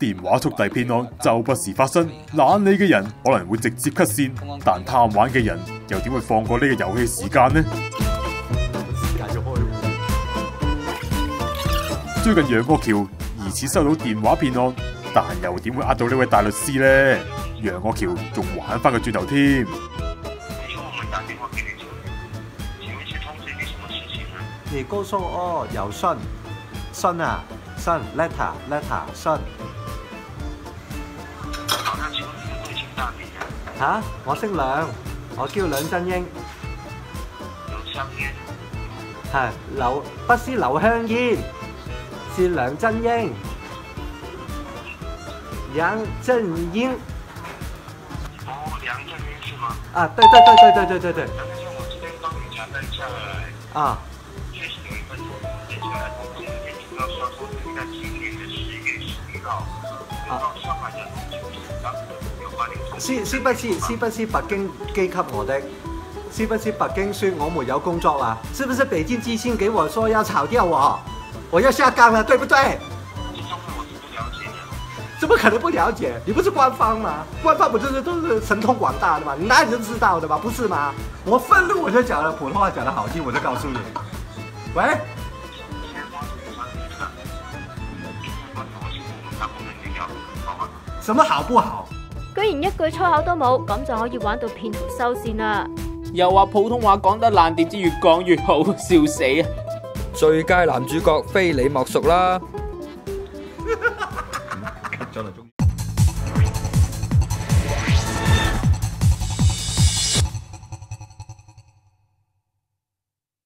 電話速遞騙案就不時發生，懶理嘅人可能會直接 cut 線，但貪玩嘅人又點會放過呢個遊戲時間呢？最近楊岳橋疑似收到電話騙案，但又點會呃到呢位大律師呢？楊岳橋仲玩翻個轉頭添。 你告訴我有信啊，信 letter 信。嚇，我姓梁，我叫梁振英。係不是劉香煙，是梁振英。梁振英。 哦，梁振英是嗎？ 啊，對。 梁振英，我這邊幫你查看一下來。 啊。 確實有一份接下來通知，也聽到說是在今年的10月11號，有到上海的龍井市當有關聯。 是不是北京寄給我的？是不是北京說我沒有工作了？是不是北京寄信給我說要炒掉我？我要下崗了，對不對？ 這方面我是不了解的。 怎麼可能不了解？你不是官方嗎？官方不就是都是神通廣大的嗎？你哪裡都知道的吧？不是嗎？我憤怒我就講了，普通話講得好聽我就告訴你。喂？什麼好不好？ 居然一句粗口都冇，咁就可以玩到騙徒收線啦！ 又話普通話講得爛，點知越講越好，笑死啊！ 最佳男主角非你莫屬啦！